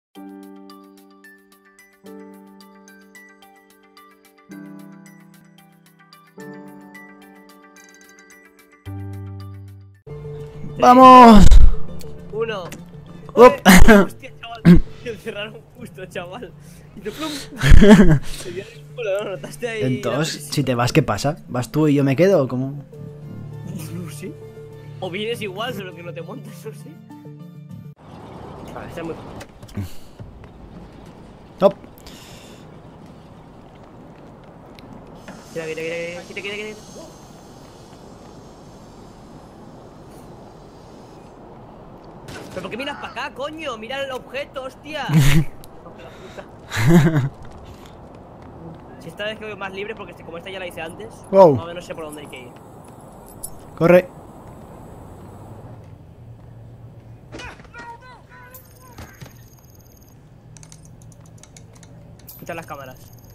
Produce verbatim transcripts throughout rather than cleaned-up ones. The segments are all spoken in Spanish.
¡Vamos! Uno. Up. Hostia, chaval. Me cerraron justo, chaval. Y tú, plum. Se dio el culo, ¿no? ¿Notaste ahí? Entonces, si te vas, ¿qué pasa? ¿Vas tú y yo me quedo? ¿Cómo? No sé. O vienes igual, solo que no te montas, no sé. Vale, está muy... Top. Quita, quita, quita, quita, quita, quita. ¿Pero por qué miras para acá, coño? Mira el objeto, hostia. Si esta vez que voy más libre, porque como esta ya la hice antes, Wow. no, no sé por dónde hay que ir. Corre. Quita las cámaras.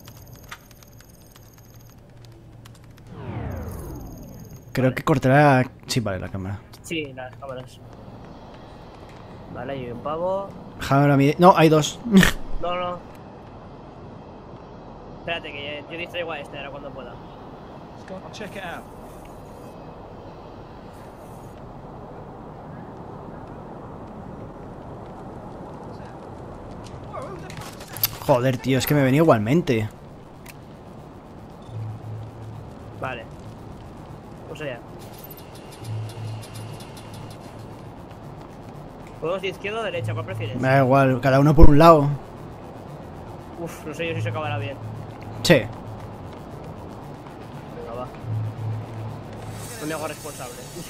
Creo Vale. que cortará... Sí, vale, la cámara. Sí, las cámaras. Vale, hay un pavo. Déjame mi... No, hay dos. No, no. Espérate, que yo distraigo a este ahora cuando pueda. I'll check it out. Joder, tío, es que me venía igualmente. Vale. Pues allá. ¿Podemos ir izquierda o derecha? ¿Cuál prefieres? Me da igual, cada uno por un lado. Uf, no sé yo si se acabará bien. Sí. Venga, va. No me hago responsable.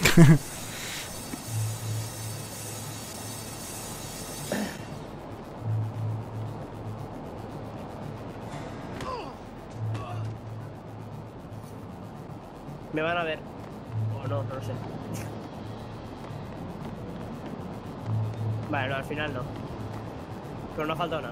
Me van a ver. O no, no lo sé. Vale, no, al final no. Pero no ha faltado nada.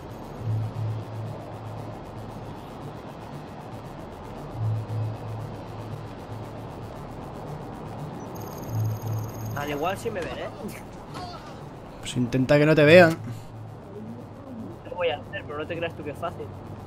Al igual sí me ven, ¿eh? Pues intenta que no te vean. Lo voy a hacer, pero no te creas tú que es fácil.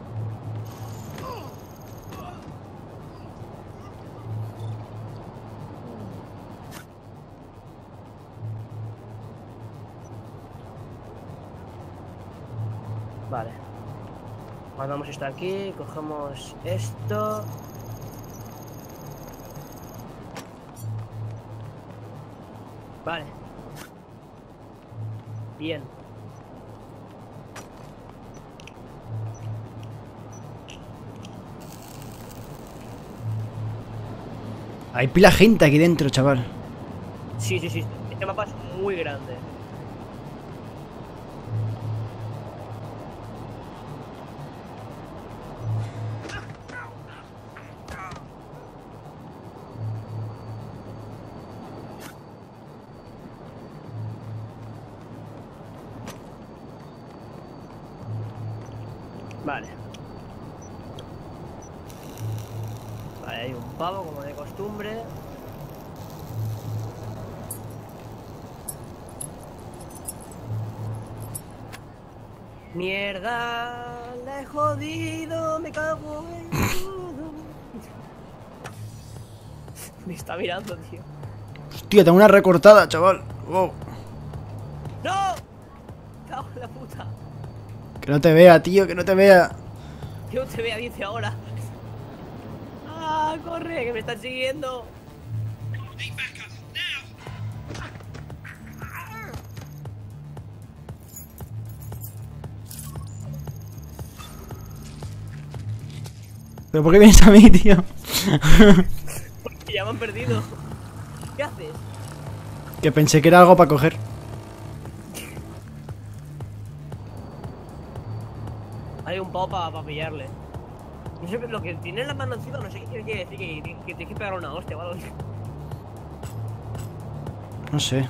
Vale. Guardamos esto aquí, cogemos esto. Vale. Bien. Hay pila gente aquí dentro, chaval. Sí, sí, sí. Este mapa es muy grande. Vale. Vale, hay un pavo como de costumbre. Mierda, la he jodido, me cago en todo. Me está mirando, tío. Hostia, tengo una recortada, chaval. Wow. ¡No! Cago en la puta. Que no te vea, tío, que no te vea. Que no te vea, dice ahora. ¡Ah, corre! Que me están siguiendo. ¿Pero por qué vienes a mí, tío? Porque ya me han perdido. ¿Qué haces? Que pensé que era algo para coger. Hay un pavo para pa pillarle. No sé, lo que tiene en la mano encima, no sé qué quiere decir, que, que, que tienes que pegar una hostia o algo. No sé.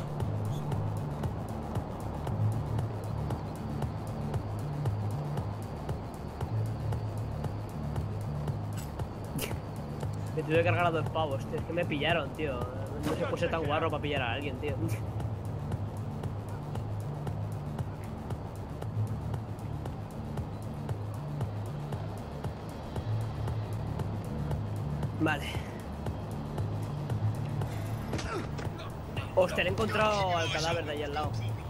Me tuve que cargar a dos pavos, tío. Es que me pillaron, tío. No se puede ser tan guarro para pillar a alguien, tío. Vale. Hostia, le he encontrado al cadáver de ahí al lado.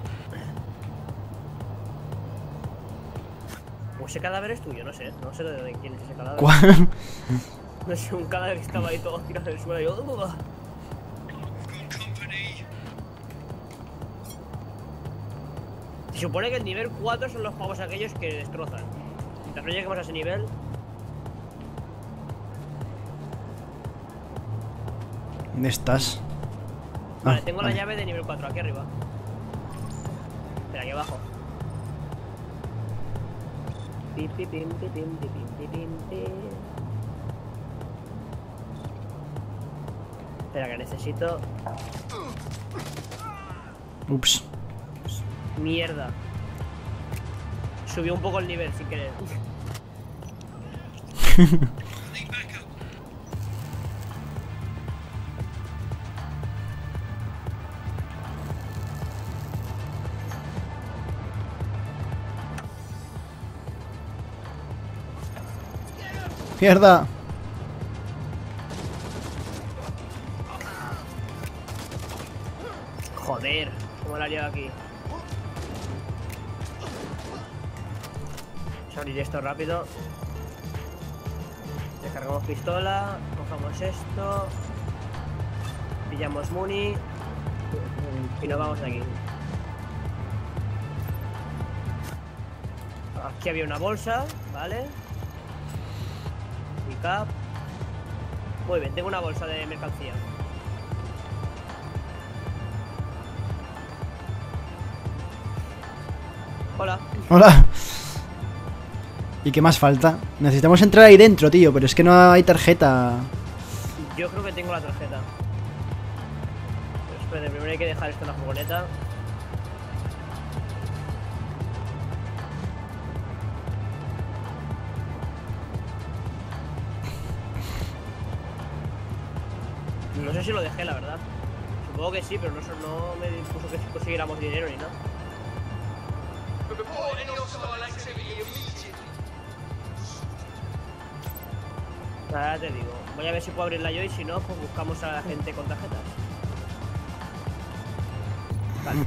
O ese cadáver es tuyo, no sé. No sé de quién es ese cadáver. ¿Cuál? No sé, un cadáver que estaba ahí todo tirado en el suelo y yo... "Uah". Se supone que el nivel cuatro son los pavos aquellos que destrozan. Mientras no lleguemos a ese nivel... ¿Dónde estás? Vale, Ah, tengo vale. la llave de nivel cuatro aquí arriba. Espera, aquí abajo. Pim, pim, pim, pim, pim, pim, pim, pim. Espera, que necesito... Ups. Mierda. Subió un poco el nivel sin querer. ¡Mierda! Joder, cómo la he liado aquí. Vamos a abrir esto rápido. Descargamos pistola, cogemos esto, pillamos muni y nos vamos de aquí. Aquí había una bolsa, ¿vale? Pick up. Muy bien, tengo una bolsa de mercancía. Hola. Hola. ¿Y qué más falta? Necesitamos entrar ahí dentro, tío, pero es que no hay tarjeta. Yo creo que tengo la tarjeta. Pero espérate, primero hay que dejar esto en la furgoneta. No sé si lo dejé, la verdad. Supongo que sí, pero no, no me dispuso que consiguiéramos dinero ni nada. Ahora te digo, voy a ver si puedo abrirla yo y si no, pues buscamos a la gente con tarjetas. Vale.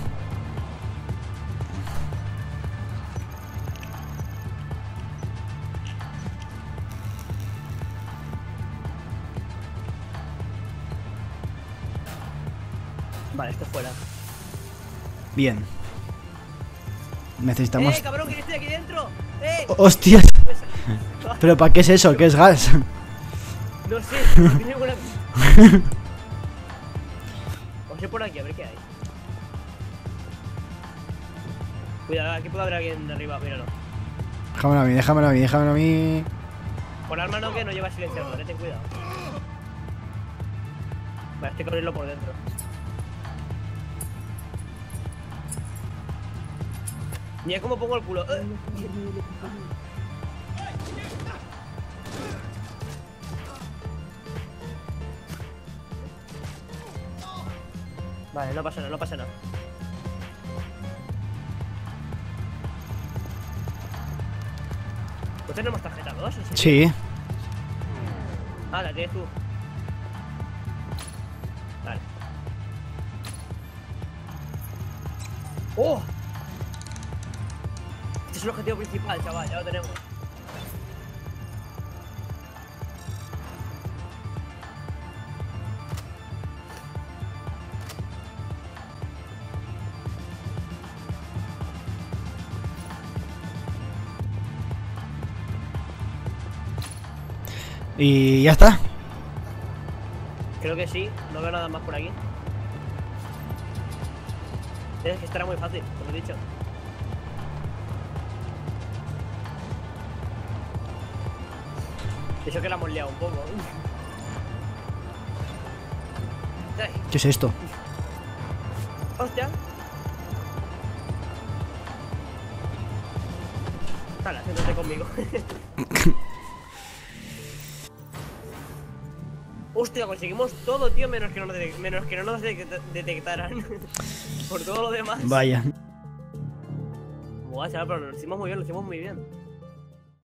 Vale, esto fuera. Bien. Necesitamos... ¡Eh, cabrón, que estoy aquí dentro! ¡Eh! ¡Hostias! ¿Pero para qué es eso? ¿Qué es gas? No sé, no tiene buena... Os sé por aquí, a ver qué hay. Cuidado, aquí puede haber alguien de arriba, míralo. Déjamelo a mí, déjamelo a mí, déjamelo a mí. Por arma no, que no lleva silenciador, eh, ten cuidado. Vale, estoy con abrirlo por dentro. Mira cómo pongo el culo. ¡Eh! Vale, no pasa nada, no pasa nada. ¿Pues tenemos tarjeta dos? ¿En serio? Sí. Ah, la tienes tú. Vale. ¡Oh! Este es el objetivo principal, chaval, ya lo tenemos. Y ya está. Creo que sí, no veo nada más por aquí. Es que estará muy fácil, como he dicho. Eso que la hemos liado un poco. Ay, ¿Qué es esto? hostia. Hala, siéntate conmigo. Hostia, conseguimos todo, tío, menos que no nos, detec- menos que no nos de- detectaran. Por todo lo demás. Vaya. Buah, chaval, pero lo hicimos muy bien, lo hicimos muy bien.